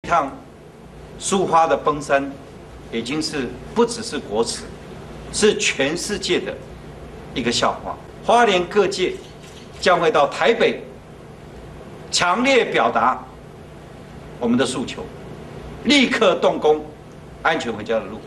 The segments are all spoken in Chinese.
趟苏花的崩山，已经是不只是国耻，是全世界的一个笑话。花莲各界将会到台北，强烈表达我们的诉求，立刻动工安全回家的路。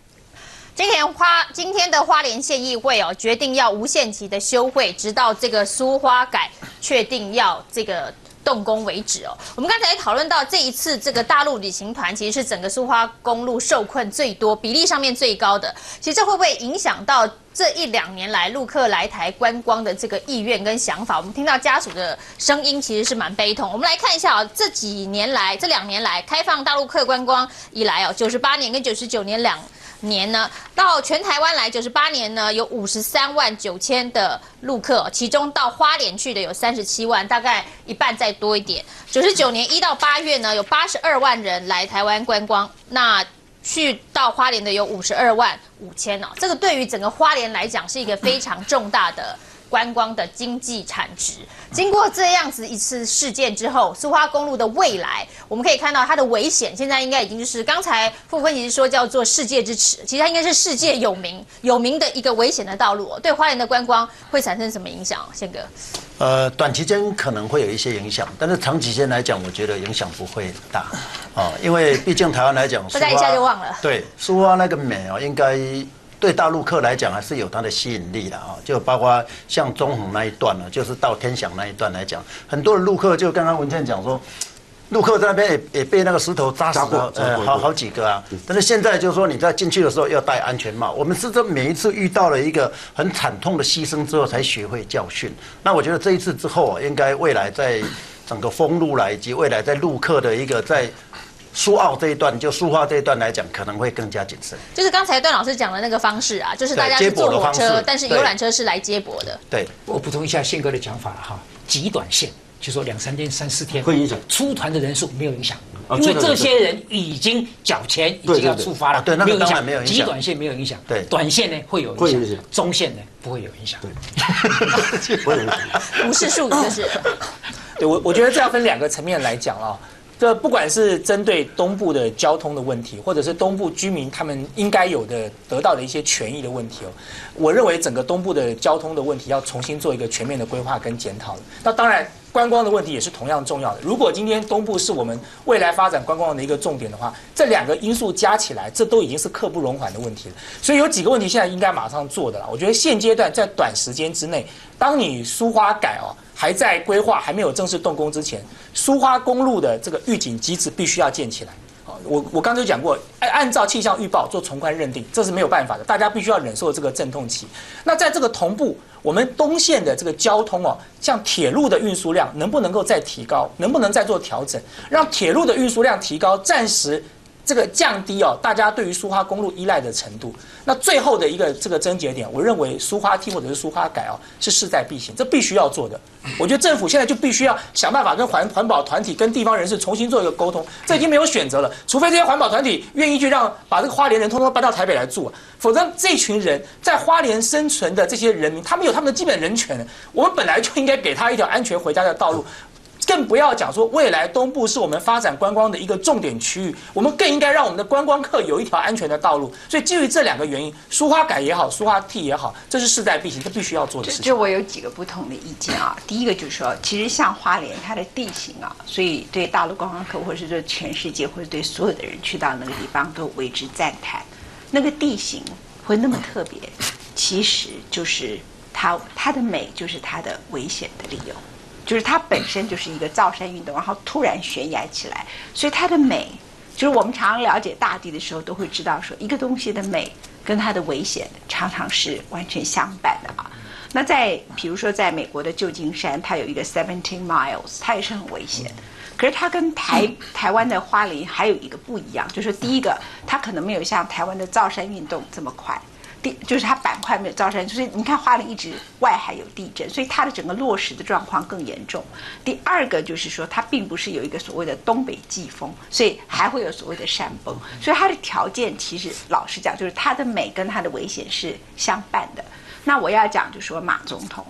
今天的花莲县议会决定要无限期的休会，直到这个苏花改确定要这个动工为止哦。我们刚才讨论到这一次这个大陆旅行团其实是整个苏花公路受困最多、比例上面最高的。其实这会不会影响到这1-2年来陆客来台观光的这个意愿跟想法？我们听到家属的声音其实是蛮悲痛。我们来看一下这2年来开放大陆客观光以来98年跟99年2年呢，到全台湾来98年呢有53万9千的陆客，其中到花莲去的有37万，大概一半再多一点。99年1到8月呢有82万人来台湾观光，那去到花莲的有52万5千哦，这个对于整个花莲来讲是一个非常重大的观光的经济产值。经过这样子一次事件之后，苏花公路的未来，我们可以看到它的危险，现在应该已经就是刚才傅昆萁说叫做世界之耻，其实它应该是世界有名的一个危险的道路对花莲的观光会产生什么影响？宪哥， 短期间可能会有一些影响，但是长期间来讲，我觉得影响不会大因为毕竟台湾来讲， 大家一下就忘了。 对，苏花那个美应该对大陆客来讲还是有它的吸引力的就包括像中横那一段呢，就是到天祥那一段来讲，很多的陆客就刚刚文茜讲说，陆客在那边也被那个石头砸死了，好几个啊。但是现在就是说你在进去的时候要戴安全帽，我们是这每一次遇到了一个很惨痛的牺牲之后才学会教训。那我觉得这一次之后应该未来在整个封路以及未来在陆客的一个在苏澳这一段，就苏花这一段来讲，可能会更加谨慎。 就是刚才段老师讲的那个方式啊，就是大家是坐火车，但是游览车是来接驳的。 对， 我补充一下宪哥的讲法哈，极短线，就说2-3天、3-4天会影响出团的人数没有影响，因为这些人已经缴钱，已经要出发了， 对，那个当然没有影响。 极短线没有影响， 对， 短线呢会有影响，中线呢不会有影响。 对，不会有影响。 不是术语就是。 对我觉得这要分2个层面来讲这不管是针对东部的交通的问题，或者是东部居民他们应该有的得到的一些权益的问题我认为整个东部的交通的问题要重新做一个全面的规划跟检讨。那当然，观光的问题也是同样重要的。如果今天东部是我们未来发展观光的一个重点的话，这2个因素加起来，这都已经是刻不容缓的问题了。所以有几个问题现在应该马上做的了。我觉得现阶段在短时间之内，当你苏花改还在规划还没有正式动工之前，苏花公路的这个预警机制必须要建起来。我刚才就讲过，按照气象预报做从宽认定，这是没有办法的，大家必须要忍受这个阵痛期。那在这个同步，我们东线的这个交通像铁路的运输量能不能够再提高，能不能再做调整，让铁路的运输量提高，暂时这个降低大家对于苏花公路依赖的程度。那最后的一个这个症结点，我认为苏花替或者是苏花改是势在必行，这必须要做的。我觉得政府现在就必须要想办法跟环保团体、跟地方人士重新做一个沟通，这已经没有选择了，除非这些环保团体愿意去把这个花莲人通通搬到台北来住否则这群人在花莲生存的这些人民，他们有他们的基本人权，我们本来就应该给他一条安全回家的道路。更不要讲说未来东部是我们发展观光的一个重点区域，我们更应该让我们的观光客有一条安全的道路。所以基于这2个原因，苏花改也好，苏花替也好，这是势在必行，这必须要做的事情。 这我有几个不同的意见第一个就是说，其实像花莲它的地形所以对大陆观光客或者是对全世界或者对所有的人去到那个地方都为之赞叹。那个地形会那么特别，其实就是它的美就是它的危险的理由。就是它本身就是一个造山运动，然后突然悬崖起来，所以它的美，就是我们常常了解大地的时候，都会知道说，一个东西的美跟它的危险常常是完全相反的那比如说在美国的旧金山，它有一个17 miles， 它也是很危险。可是它跟台湾的花莲还有一个不一样，就是第一个，它可能没有像台湾的造山运动这么快。就是它板块没有造山，所以你看花莲一直外海有地震，所以它的整个落石的状况更严重。第二个就是说，它并不是有一个所谓的东北季风，所以还会有所谓的山崩，所以它的条件其实老实讲，就是它的美跟它的危险是相伴的。那我要讲就是说马总统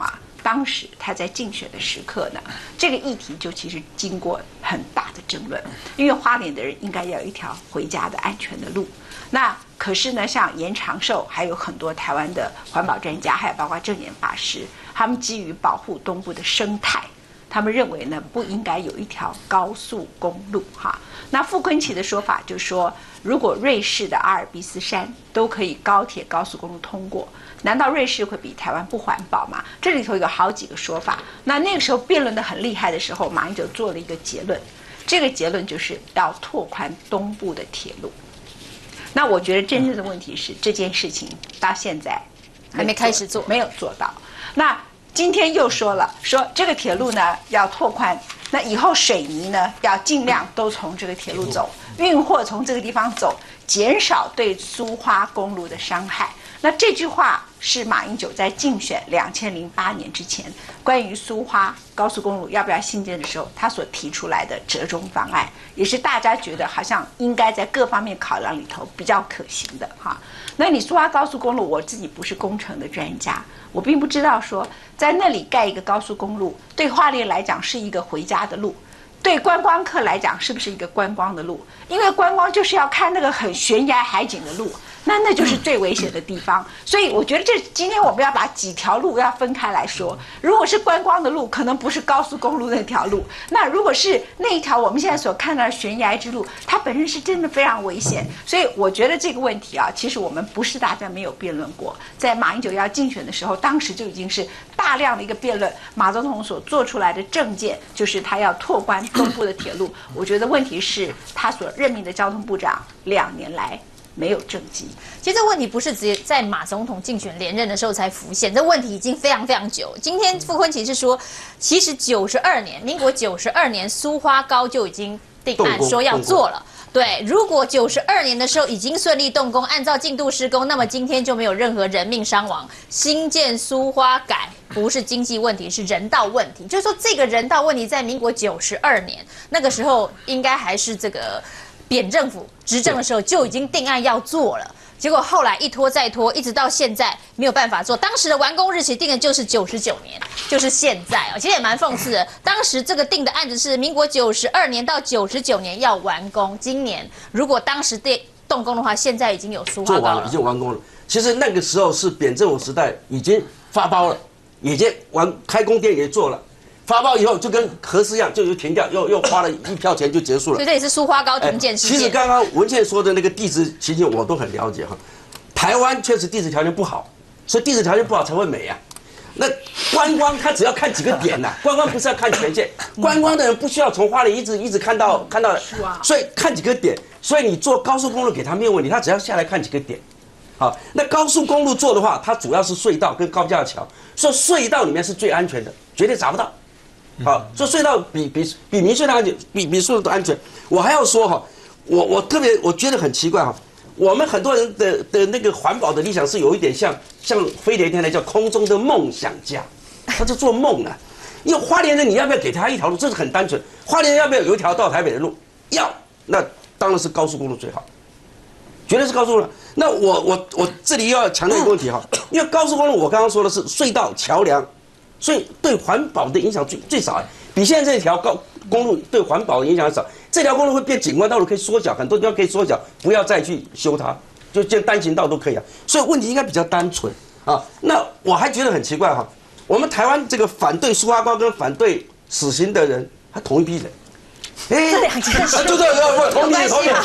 当时他在竞选的时刻呢，这个议题就其实经过很大的争论，因为花莲的人应该要有一条回家的安全的路。那可是呢，像严长寿，还有很多台湾的环保专家，还有包括证严法师，他们基于保护东部的生态，他们认为呢，不应该有一条高速公路哈。那傅昆萁的说法就是说，如果瑞士的阿尔卑斯山都可以高铁高速公路通过，难道瑞士会比台湾不环保吗？这里头有好几个说法。那个时候辩论得很厉害的时候，马英九做了一个结论，这个结论就是要拓宽东部的铁路。那我觉得真正的问题是这件事情到现在还没开始做， 没有做到。那今天又说了，说这个铁路呢要拓宽，那以后水泥呢要尽量都从这个铁路走，运货从这个地方走，减少对苏花公路的伤害。那这句话是马英九在竞选2008年之前关于苏花高速公路要不要新建的时候，他所提出来的折中方案，也是大家觉得好像应该在各方面考量里头比较可行的哈。那你苏花高速公路，我自己不是工程的专家，我并不知道说在那里盖一个高速公路，对花莲来讲是一个回家的路，对观光客来讲是不是一个观光的路？因为观光就是要看那个很悬崖海景的路，那就是最危险的地方。所以我觉得今天我们要把几条路要分开来说。如果是观光的路，可能不是高速公路那条路；那如果是那一条我们现在所看到的悬崖之路，它本身是真的非常危险。所以我觉得这个问题啊，其实我们不是大家没有辩论过。在马英九要竞选的时候，当时就已经是大量的一个辩论。马总统所做出来的政见就是他要拓宽东部的铁路。我觉得问题是他所任命的交通部长2年来没有政绩。 其实这问题不是只在马总统竞选连任的时候才浮现，这问题已经非常非常久。今天傅昆萁是说，其实民国92年苏花高就已经定案说要做了。对，如果92年的时候已经顺利动工，按照进度施工，那么今天就没有任何人命伤亡。新建苏花改不是经济问题，是人道问题。就是说，这个人道问题在民国92年那个时候，应该还是这个扁政府执政的时候就已经定案要做了。结果后来一拖再拖，一直到现在没有办法做。当时的完工日期定的就是99年，就是现在哦。其实也蛮讽刺的，当时这个定的案子是民国92年到99年要完工，今年如果当时动工的话，现在已经有苏花高了， 已经完工了。其实那个时候是扁政府时代，已经发包了，已经开工店也做了。发包以后就跟核四一样，就停掉，又花了一票钱就结束了。 所以这也是苏花高停建事件。 其实刚刚文茜说的那个地质情形我都很了解哈。台湾确实地质条件不好，所以地质条件不好才会美啊。那观光他只要看几个点呐、观光不是要看全线，观光的人不需要从花莲一直看到，所以看几个点。所以你做高速公路给他没有问题，他只要下来看几个点。好，那高速公路做的话，它主要是隧道跟高架桥，所以隧道里面是最安全的，绝对找不到。好，所以隧道比民隧道安全，比隧道都安全。我还要说哈，我特别我觉得很奇怪哈，我们很多人的那个环保的理想是有一点像飞碟天来叫空中的梦想家，他是做梦啊。因为花莲人你要不要给他一条路，这是很单纯。花莲人要不要有一条到台北的路？要，那当然是高速公路最好，绝对是高速公路。那我这里要强调一个问题哈，因为高速公路我刚刚说的是隧道桥梁。所以对环保的影响最少，比现在这条公路对环保的影响少。这条公路会变景观道路，可以缩小，很多地方可以缩小，不要再去修它，就建单行道都可以啊。所以问题应该比较单纯啊。那我还觉得很奇怪哈，我们台湾这个反对苏花高跟反对死刑的人，还同一批人。 这两件事就同批，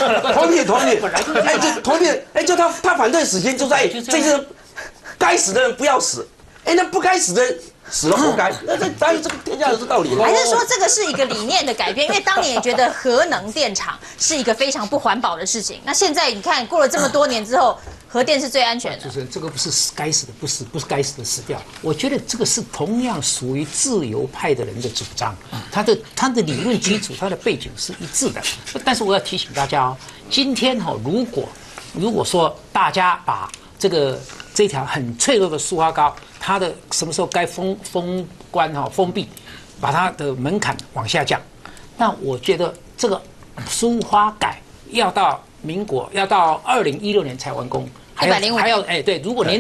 就同批，就他反对死刑，就在这些该死的人不要死，那不该死的人。死了活该，那当然这个天下有这道理。 还是说这个是一个理念的改变？因为当年也觉得核能电厂是一个非常不环保的事情。那现在你看过了这么多年之后，核电是最安全的。 就是这个不是该死的，不是该死的死掉。我觉得这个是同样属于自由派的人的主张，他的理论基础、他的背景是一致的。但是我要提醒大家哦，今天哈，如果说大家把这条很脆弱的苏花高，它的什么时候该封闭，把它的门槛往下降，那我觉得这个苏花改要到2016年才完工，还要对，如果年底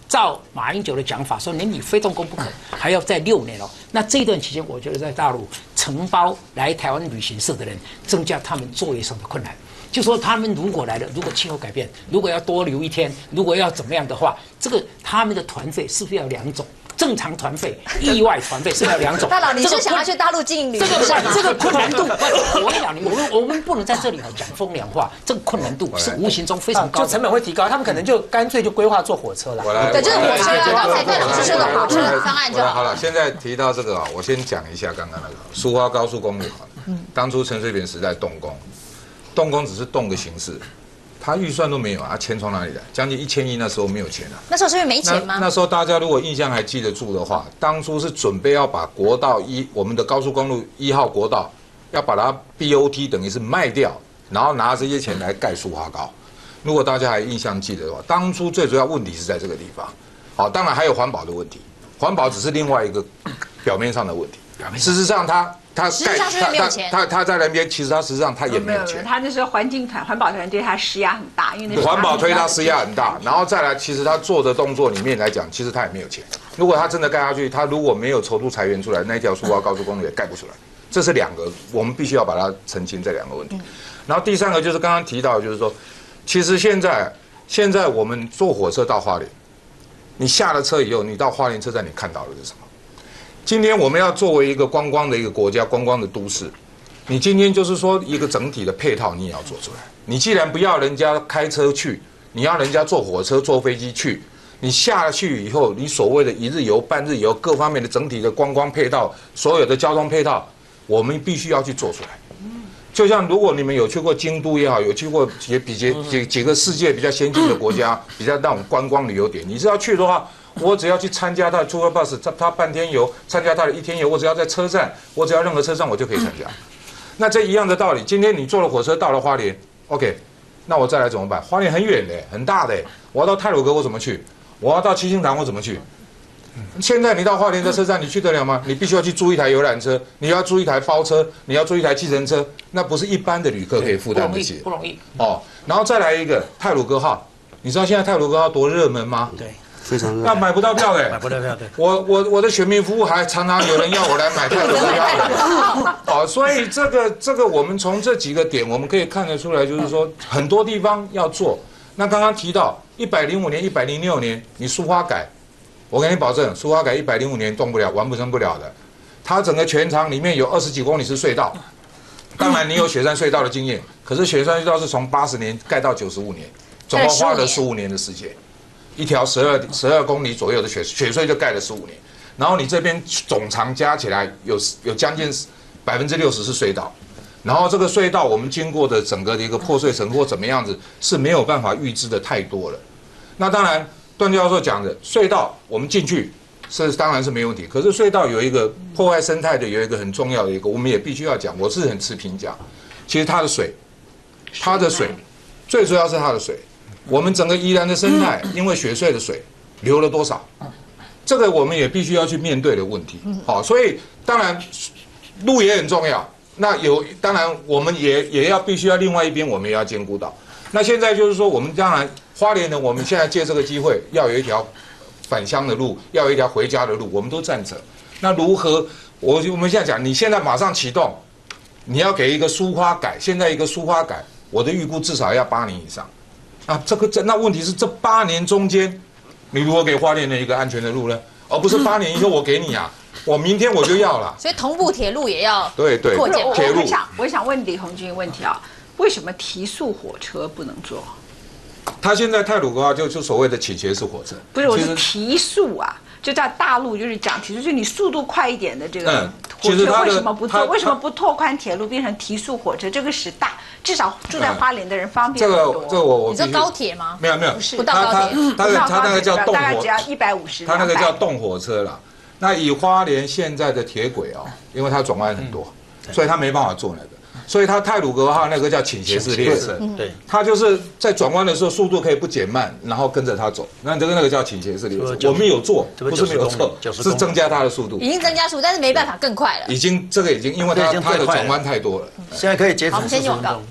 照马英九的讲法，说年底非动工不可，还要再6年哦。那这段期间，我觉得在大陆承包来台湾旅行社的人，增加他们作业上的困难。就说他们如果来了，如果气候改变，如果要多留1天，如果要怎么样的话，这个他们的团费是不是要2种？正常团费、意外团费是要2种。 大佬，你是想要去大陆经营旅行社吗？ 这个困难度，我跟你讲，我们不能在这里讲风凉话，这个困难度是无形中非常高， 就成本会提高，他们可能就干脆就规划坐火车了。 对，就是火车啊，刚才戴老师说的火车方案就好了。 现在提到这个啊，我先讲一下刚刚那个苏花高速公路好了，当初陈水扁时代动工只是动个形式。他预算都没有啊，钱从哪里来？将近1000亿，那时候没有钱啊。 那时候是因为没钱吗？ 那时候大家如果印象还记得住的话，当初是准备要把国道我们的高速公路1号国道，要把它 BOT 等于是卖掉，然后拿这些钱来盖苏花高。如果大家还印象记得的话，当初最主要问题是在这个地方。好，当然还有环保的问题，环保只是另外一个表面上的问题。事实上他实际上是没有钱。 他在那边，其实他实际上他也没有钱。 他那时候环保团对他施压很大，因为环保推他施压很大，然后再来，其实他做的动作里面来讲，其实他也没有钱。如果他真的盖下去，他如果没有筹出财源出来，那条苏花高速公路也盖不出来。这是2个，我们必须要把它澄清这2个问题。然后第3个就是刚刚提到，就是说，其实现在我们坐火车到花莲，你下了车以后，你到花莲车站，你看到的是什么？今天我们要作为一个观光的一个国家，观光的都市，你今天就是说一个整体的配套你也要做出来。你既然不要人家开车去，你要人家坐火车、坐飞机去，你下去以后，你所谓的1日游、半日游各方面的整体的观光配套，所有的交通配套，我们必须要去做出来。就像如果你们有去过京都也好，有去过几个世界比较先进的国家，比较那种观光旅游点，你是要去的话，我只要去参加他的 tour bus， 他半天游，参加他的1天游，我只要在车站，我只要任何车站我就可以参加。那这一样的道理，今天你坐了火车到了花莲 ，OK， 那我再来怎么办？花莲很远的，很大的，我要到太鲁阁我怎么去？我要到七星潭我怎么去？现在你到花莲的车站，你去得了吗？你必须要去租一台游览车，你要租一台包车，你要租一台计程车，那不是一般的旅客可以负担得起， 不容易哦。然后再来一个太鲁阁号，你知道现在太鲁阁号多热门吗？ 对。 非常那买不到票的， 买不到票的。 我的选民服务还常常有人要我来买太鲁阁票。好，所以这个我们从这几个点我们可以看得出来，就是说很多地方要做。那刚刚提到105年、106年，你苏花改，我给你保证，苏花改105年动不了，完成不了的。它整个全长里面有20几公里是隧道，当然你有雪山隧道的经验，可是雪山隧道是从80年盖到95年，总共花了15年的时间。一条12公里左右的雪隧就盖了15年，然后你这边总长加起来有将近60%是隧道，然后这个隧道我们经过的整个的一个破碎程或怎么样子是没有办法预知的太多了。那当然，段教授讲的隧道我们进去当然是没问题，可是隧道有一个破坏生态的有一个很重要的一个，我们也必须要讲，我是很持平讲，其实它的水最主要是它的水。我们整个宜兰的生态，因为雪隧的水流了多少，这个我们也必须要去面对的问题。好，所以当然路也很重要。那当然我们也要必须要另外一边我们也要兼顾到。那现在就是说，我们当然花莲呢，我们现在借这个机会要有一条返乡的路，要有一条回家的路，我们都赞成。那如何？我们现在讲，你现在马上启动，你要给一个苏花改，现在一个苏花改，我的预估至少要8年以上。啊，那问题是这8年中间，你如何给花莲的一个安全的路呢？而不是8年以后我给你啊，我明天我就要了。 所以同步铁路也要对扩建。 我想问李鸿钧问题啊，为什么提速火车不能做？ 他现在太鲁阁号就所谓的倾斜式火车， 不是，我是提速啊，就在大陆就是讲提速，就是你速度快一点的这个火车为什么不做？为什么不拓宽铁路变成提速火车？这个使至少住在花莲的人方便很多。 这我你说高铁吗？ 没有， 不到高铁， 他那个叫动火， 大概只要150。 他那个叫动火车啦。那以花莲现在的铁轨哦，因为它转弯很多，所以它没办法做那个。所以它太鲁阁号那个叫倾斜式列车， 对， 它就是在转弯的时候速度可以不减慢，然后跟着它走。那那个叫倾斜式列车，我们有做，不是没有做，是增加它的速度。 已经增加速度，但是没办法更快了。 因为它的转弯太多了。 现在可以节省 40分钟。